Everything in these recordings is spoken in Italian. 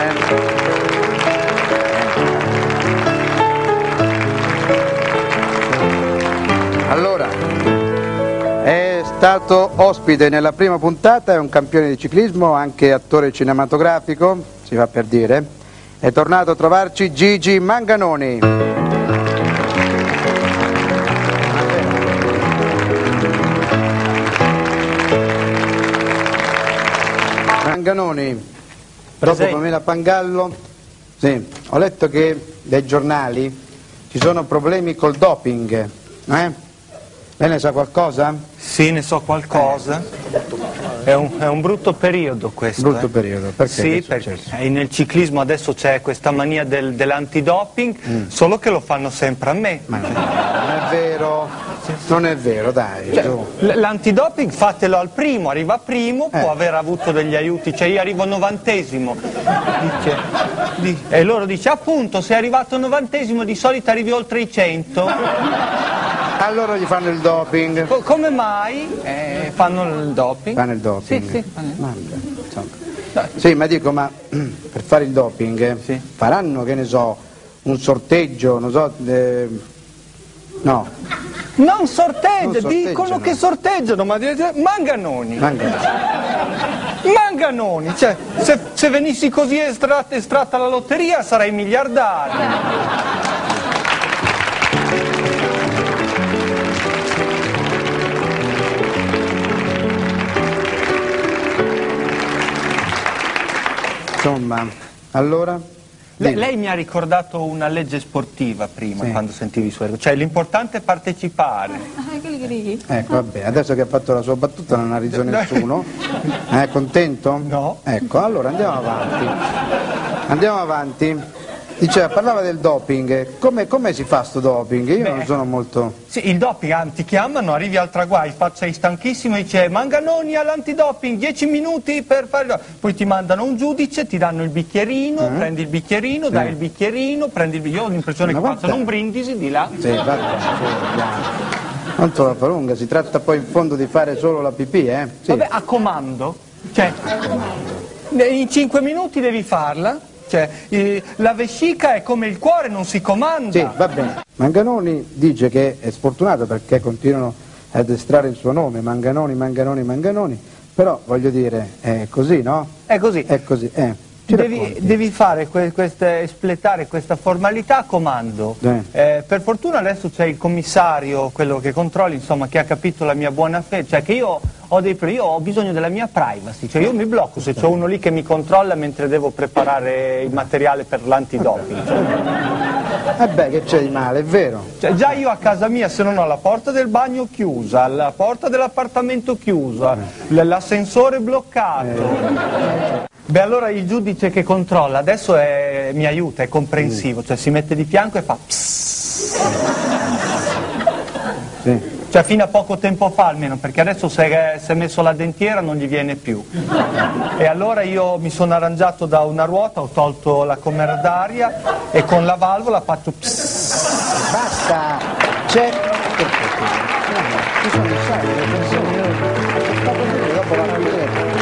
Allora, è stato ospite nella prima puntata, è un campione di ciclismo, anche attore cinematografico, si fa per dire. È tornato a trovarci Gigi Manganoni. Manganoni, dopo Pamela Pangallo, sì, ho letto che dai giornali ci sono problemi col doping, Lei ne sa qualcosa? Sì, ne so qualcosa. È un brutto periodo questo. Brutto periodo, perché? Sì, perché nel ciclismo adesso c'è questa mania dell'antidoping, solo che lo fanno sempre a me. Ma no, non è vero, non è vero, dai. L'antidoping fatelo al primo, arriva primo, può aver avuto degli aiuti, cioè io arrivo 90esimo, e loro dice appunto sei arrivato 90esimo di solito arrivi oltre i 100. Allora gli fanno il doping. Come mai fanno il doping? Fanno il doping? Sì. Sì, ma dico, ma per fare il doping faranno, che ne so, un sorteggio, non so, no. Non sorteggia, dicono che sorteggiano, ma Manganoni. Manganoni, cioè, se venissi così estratta la lotteria sarei miliardario. Insomma, allora? Lei mi ha ricordato una legge sportiva prima, quando sentivi i suoi... Cioè, l'importante è partecipare. Ecco, vabbè, adesso che ha fatto la sua battuta non ha riso nessuno. È contento? No. Ecco, allora andiamo avanti. Andiamo avanti. Diceva, parlava del doping. Come si fa sto doping? Io non sono molto... Sì, il doping, ti chiamano, arrivi al traguardo, sei stanchissimo e dice Manganoni all'antidoping, 10 minuti per fare... Poi ti mandano un giudice, ti danno il bicchierino, prendi il bicchierino, dai il bicchierino, prendi il bicchierino. Io ho l'impressione che facciano un brindisi di là. Sì, vabbè, tanto la fa lunga, si tratta poi in fondo di fare solo la pipì, Sì. Vabbè, a comando. Cioè, in 5 minuti devi farla. Cioè, la vescica è come il cuore, non si comanda. Sì, va bene. Manganoni dice che è sfortunato perché continuano ad estrarre il suo nome, Manganoni, però voglio dire, è così, no? È così. È così, Devi fare espletare questa formalità a comando. Per fortuna adesso c'è il commissario, quello che controlli, insomma, che ha capito la mia buona fede, cioè che io ho bisogno della mia privacy, cioè io mi blocco se c'è uno lì che mi controlla mentre devo preparare il materiale per l'antidoping. Che c'è di male, è vero. Cioè, già io a casa mia, se non ho la porta del bagno chiusa, la porta dell'appartamento chiusa, l'ascensore bloccato. Beh, allora il giudice che controlla adesso mi aiuta, è comprensivo, cioè si mette di fianco e fa psss. Sì. Cioè fino a poco tempo fa almeno, perché adesso se è messo la dentiera non gli viene più. E allora io mi sono arrangiato da una ruota, ho tolto la comera d'aria e con la valvola faccio psss. Basta, c'è... Ci sono i soldi, dopo vanno a vedere.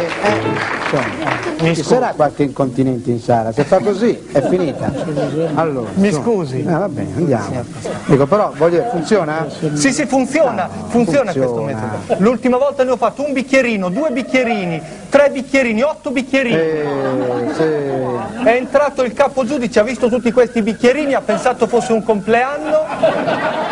Ci sarà qualche incontinente in sala, se fa così è finita. Allora, mi scusi. Va bene, andiamo. Dico, però voglio dire, funziona? Sì, funziona questo metodo. L'ultima volta ne ho fatto un bicchierino, 2 bicchierini, 3 bicchierini, 8 bicchierini. Sì. È entrato il capo giudice, ha visto tutti questi bicchierini, ha pensato fosse un compleanno.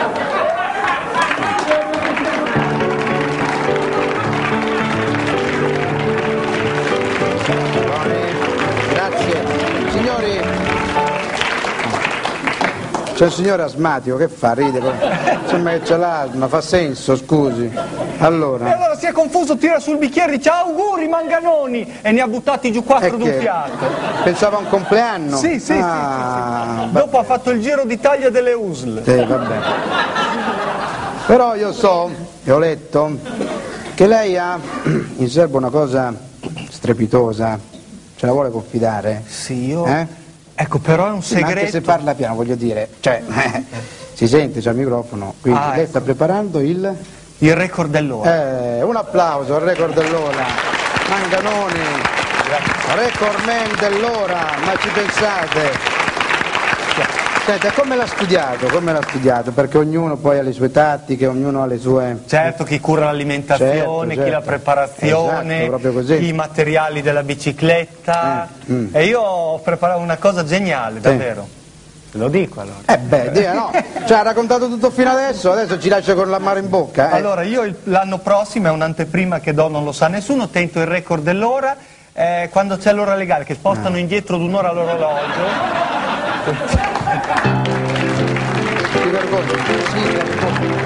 C'è un signore asmatico che fa? Ride, insomma che c'è l'asma, fa senso, scusi. Allora. E allora si è confuso, tira sul bicchiere, dice auguri Manganoni e ne ha buttati giù 4 d'un fiato. Pensava a un compleanno? Sì. Dopo ha fatto il giro d'Italia delle USL. Sì, vabbè. Però io so, e ho letto, che lei ha in serbo una cosa strepitosa, ce la vuole confidare? Sì, io... Ecco, però è un segreto. Ma anche se parla piano, voglio dire, cioè, si sente, c'è il microfono, quindi lei sta preparando il record dell'ora. Un applauso al record dell'ora. Manganoni. record man dell'ora, ma ci pensate? Senta, come l'ha studiato? Come l'ha studiato? Perché ognuno poi ha le sue tattiche, ognuno ha le sue... Certo, chi cura l'alimentazione, chi la preparazione, esatto, chi i materiali della bicicletta. E io ho preparato una cosa geniale, davvero. Te lo dico allora. No, ci ha raccontato tutto fino adesso ci lascia con l'amaro in bocca. Allora, io l'anno prossimo, è un'anteprima che do, non lo sa nessuno, tento il record dell'ora, quando c'è l'ora legale, che spostano indietro d'1 ora l'orologio. Si vergogna, si vergogna.